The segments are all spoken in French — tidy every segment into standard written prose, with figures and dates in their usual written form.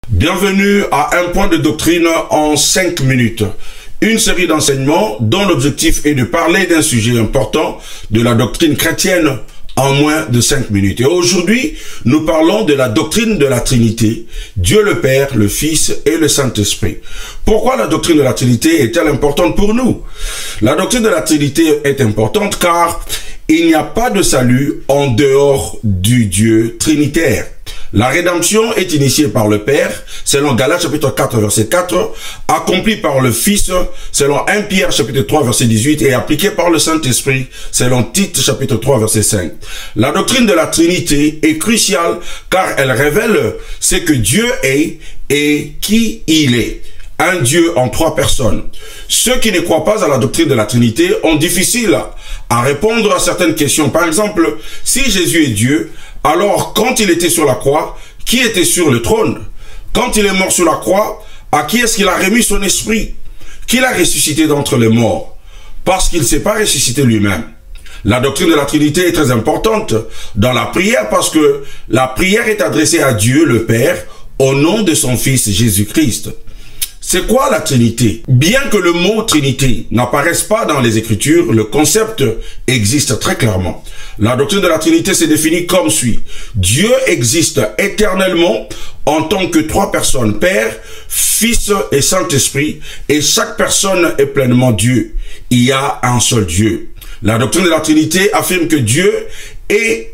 Bienvenue à un point de doctrine en 5 minutes. Une série d'enseignements dont l'objectif est de parler d'un sujet important de la doctrine chrétienne en moins de 5 minutes. Et aujourd'hui, nous parlons de la doctrine de la Trinité, Dieu le Père, le Fils et le Saint-Esprit. Pourquoi la doctrine de la Trinité est-elle importante pour nous? La doctrine de la Trinité est importante car il n'y a pas de salut en dehors du Dieu trinitaire. La rédemption est initiée par le Père, selon Galates chapitre 4, verset 4, accomplie par le Fils, selon 1 Pierre chapitre 3, verset 18, et appliquée par le Saint-Esprit, selon Tite chapitre 3, verset 5. La doctrine de la Trinité est cruciale car elle révèle ce que Dieu est et qui il est. Un Dieu en 3 personnes. Ceux qui ne croient pas à la doctrine de la Trinité ont difficile à répondre à certaines questions. Par exemple, si Jésus est Dieu, alors quand il était sur la croix, qui était sur le trône? Quand il est mort sur la croix, à qui est-ce qu'il a remis son esprit? Qui l'a ressuscité d'entre les morts? Parce qu'il ne s'est pas ressuscité lui-même. La doctrine de la Trinité est très importante dans la prière parce que la prière est adressée à Dieu le Père au nom de son Fils Jésus-Christ. C'est quoi la Trinité? Bien que le mot Trinité n'apparaisse pas dans les Écritures, le concept existe très clairement. La doctrine de la Trinité se définit comme suit. Dieu existe éternellement en tant que 3 personnes, Père, Fils et Saint-Esprit, et chaque personne est pleinement Dieu. Il y a un seul Dieu. La doctrine de la Trinité affirme que Dieu est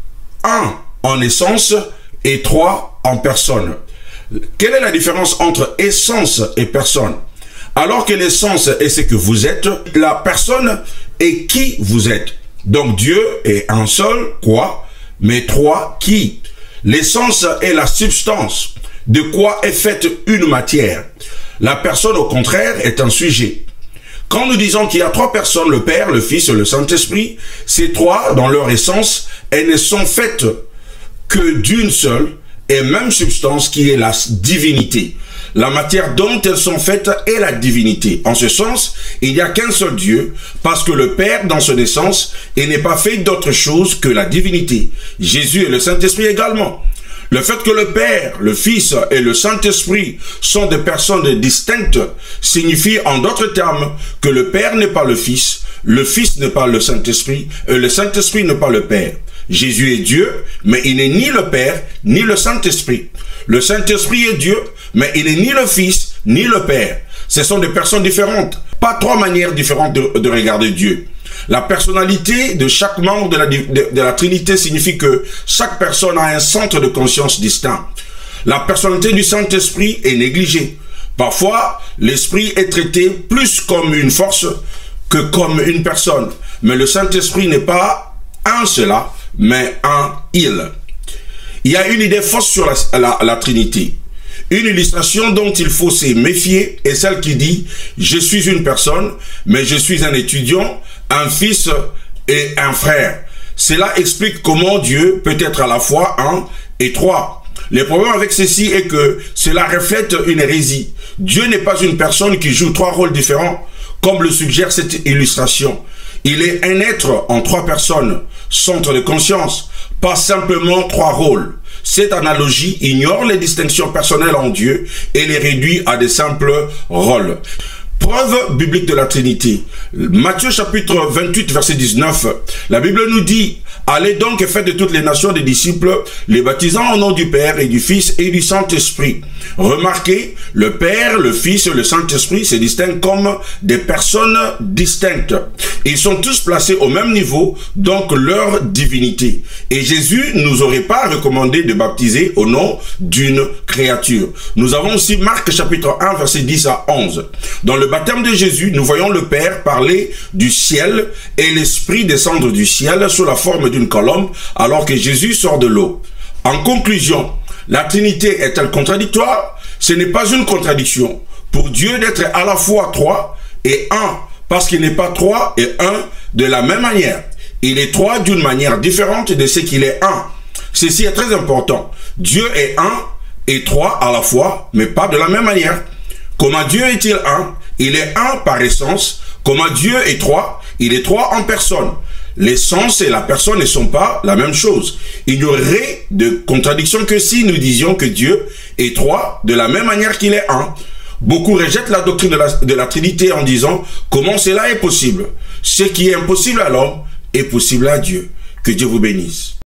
1 en essence et 3 en personne. Quelle est la différence entre essence et personne? Alors que l'essence est ce que vous êtes, la personne est qui vous êtes. Donc Dieu est un seul, quoi, mais 3 qui. L'essence est la substance, de quoi est faite une matière. La personne, au contraire, est un sujet. Quand nous disons qu'il y a 3 personnes, le Père, le Fils et le Saint-Esprit, ces 3, dans leur essence, elles ne sont faites que d'une seule et même substance qui est la divinité. La matière dont elles sont faites est la divinité. En ce sens, il n'y a qu'un seul Dieu, parce que le Père, dans son essence, il n'est pas fait d'autre chose que la divinité. Jésus et le Saint-Esprit également. Le fait que le Père, le Fils et le Saint-Esprit sont des personnes distinctes signifie en d'autres termes que le Père n'est pas le Fils n'est pas le Saint-Esprit et le Saint-Esprit n'est pas le Père. Jésus est Dieu, mais il n'est ni le Père, ni le Saint-Esprit. Le Saint-Esprit est Dieu, mais il n'est ni le Fils, ni le Père. Ce sont des personnes différentes. Pas 3 manières différentes de regarder Dieu. La personnalité de chaque membre de la Trinité signifie que chaque personne a un centre de conscience distinct. La personnalité du Saint-Esprit est négligée. Parfois, l'Esprit est traité plus comme une force que comme une personne. Mais le Saint-Esprit n'est pas un cela, mais un il. Il y a une idée fausse sur la Trinité. Une illustration dont il faut se méfier est celle qui dit « Je suis une personne, mais je suis un étudiant, un fils et un frère ». Cela explique comment Dieu peut être à la fois 1 et 3. Le problème avec ceci est que cela reflète une hérésie. Dieu n'est pas une personne qui joue 3 rôles différents, comme le suggère cette illustration. Il est un être en 3 personnes, centre de conscience, pas simplement 3 rôles. Cette analogie ignore les distinctions personnelles en Dieu et les réduit à des simples rôles. Preuve biblique de la Trinité. Matthieu chapitre 28 verset 19. La Bible nous dit « Allez donc et faites de toutes les nations des disciples, les baptisant au nom du Père et du Fils et du Saint-Esprit. » Remarquez, le Père, le Fils et le Saint-Esprit se distinguent comme des personnes distinctes. Ils sont tous placés au même niveau, donc leur divinité. Et Jésus nous aurait pas recommandé de baptiser au nom d'une créature. Nous avons aussi Marc chapitre 1 verset 10 à 11. Dans le baptême de Jésus, nous voyons le Père parler du ciel et l'Esprit descendre du ciel sous la forme d'une colombe alors que Jésus sort de l'eau. En conclusion, la Trinité est-elle contradictoire? Ce n'est pas une contradiction. Pour Dieu d'être à la fois 3 et 1, parce qu'il n'est pas 3 et 1 de la même manière. Il est 3 d'une manière différente de ce qu'il est 1. Ceci est très important. Dieu est 1 et 3 à la fois, mais pas de la même manière. Comment Dieu est-il 1? Il est 1 par essence. Comment Dieu est 3? Il est 3 en personne. l'essence et la personne ne sont pas la même chose. Il y aurait de contradiction que si nous disions que Dieu est trois de la même manière qu'il est un. Beaucoup rejettent la doctrine de la Trinité en disant comment cela est possible. Ce qui est impossible à l'homme est possible à Dieu. Que Dieu vous bénisse.